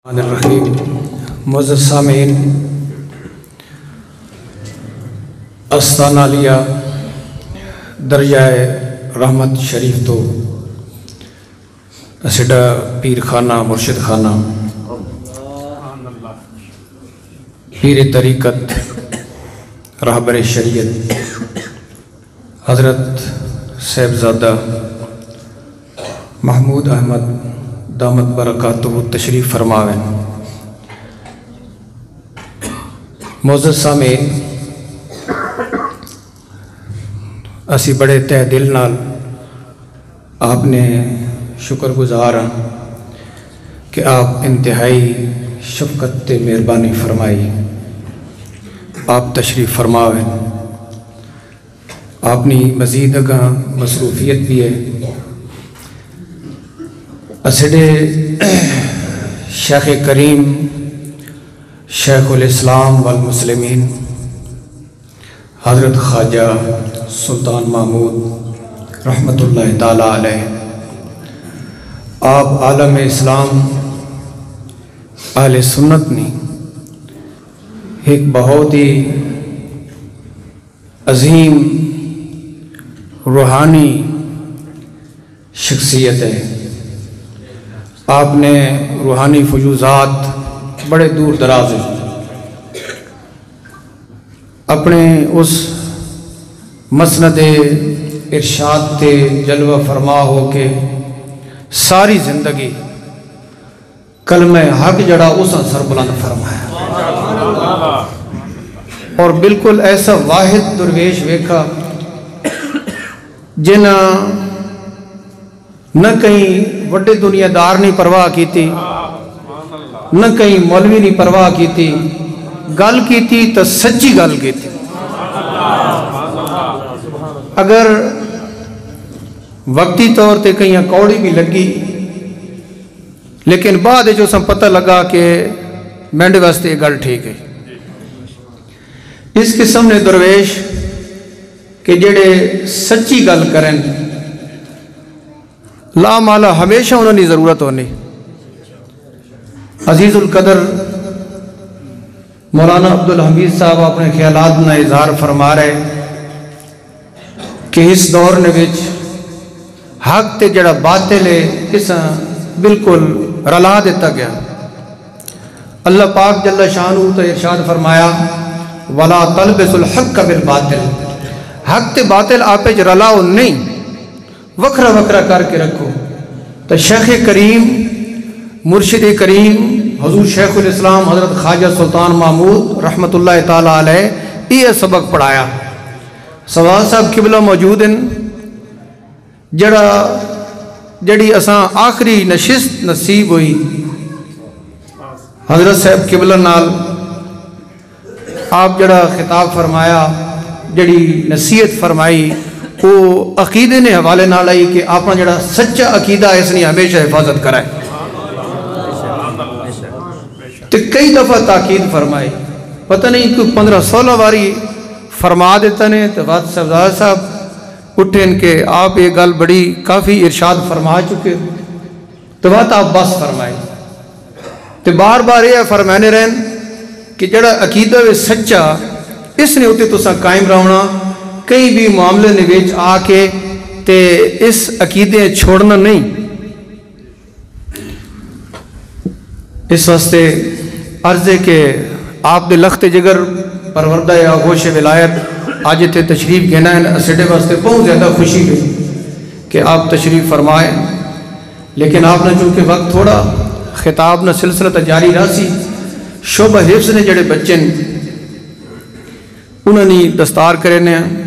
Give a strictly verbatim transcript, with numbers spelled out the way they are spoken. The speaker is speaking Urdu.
الرحیم معزز سامعین، استانہ لیا درجہ رحمت شریف تو اسڈا پیر خانہ مرشد خانہ پیر طریقت رہبر شریعت حضرت صاحبزادہ محمود احمد دامت برکاتہ تشریف فرماویں۔ معزز سامعین، اسی بڑے تہ دل نال آپ نے شکر گزار ہاں کہ آپ انتہائی شفقت تے مہربانی فرمائی، آپ تشریف فرماویں۔ اپنی مزید اگاں مصروفیت بھی ہے۔ اسڈے شیخ کریم شیخ الاسلام والمسلمین حضرت خواجہ سلطان محمود رحمۃ اللہ تعالیٰ علیہ، آپ عالم اسلام اہل سنت نے ایک بہت ہی عظیم روحانی شخصیت ہے۔ آپ نے روحانی فیوضات بڑے دور دراز ہیں، اپنے اس مسند ارشاد تے جلوہ فرما ہو کے ساری زندگی کلمہ حق جڑا اس سر بلند فرمایا، اور بالکل ایسا واحد درویش ویکھا جنہ نہ کہیں وڈے دنیا دار نہیں پرواہ کیتی، نہ کہیں مولوی نہیں پرواہ کیتی، گل کیتی تو سچی گل کیتی۔ اگر وقتی طور تے کہیں کوڑی بھی لگی، لیکن بعد جو سم پتہ لگا کہ مینڈے واسطے یہ گل ٹھیک ہے۔ اس قسم نے درویش کہ جڑے سچی گل کریں لا مالا ہمیشہ انہوں نے ضرورت ہونی۔ عزیز القدر مولانا عبدالحمید صاحب اپنے خیالات نہ اظہار فرما رہے کہ اس دور نے وچ حق تے جڑا باطل ہے اس بالکل رلا دیتا گیا۔ اللہ پاک جل شانہ تو ارشاد فرمایا وَلَا تَلْبِسُ الْحَقَّ بِالْبَاطِلِ، حق تے باطل آپے چ رلاؤ نہیں، وکھرا وکھرا کر کے رکھو۔ تو شیخ کریم مرشد کریم حضور شیخ الاسلام حضرت خواجہ سلطان محمود رحمۃ اللہ تعالیٰ علیہ یہ سبق پڑھایا۔ سوال صاحب قبلہ موجود ہیں، جڑا جڑی اساں آخری نشست نصیب ہوئی حضرت صاحب قبلہ نال آپ جڑا خطاب فرمایا، جڑی نصیحت فرمائی، وہ عقیدے نے حوالے نہ لائی کہ اپنا جڑا سچا عقیدہ اس نے ہمیشہ حفاظت کرائے۔ تو کئی دفعہ تاکید فرمائی، پتہ نہیں کوئی پندرہ سولہ واری فرما دیتا نے تو بات صاحبزادہ صاحب اٹھیں کہ آپ یہ گل بڑی کافی ارشاد فرما چکے، تو بات آپ بس فرمائی۔ تو بار بار یہ فرمانے رہن کہ جڑا عقیدہ وہ سچا اس نے ہوتے تو سا قائم رہنا، کئی بھی معاملے نویچ آ کے تے اس عقیدے چھوڑنا نہیں۔ اس واسطے عرض ہے کہ آپ دے لخت جگر پروردہ آغوش ولایت آج تے تشریف گھنا ہے، اسڈے واسطے بہت زیادہ خوشی ہے کہ آپ تشریف فرمائیں، لیکن آپ نے چونکہ وقت تھوڑا خطاب نہ سلسلہ تجاری راسی شعبہ حفظ نے جڑے بچے انہوں نے دستار کرنے ہیں،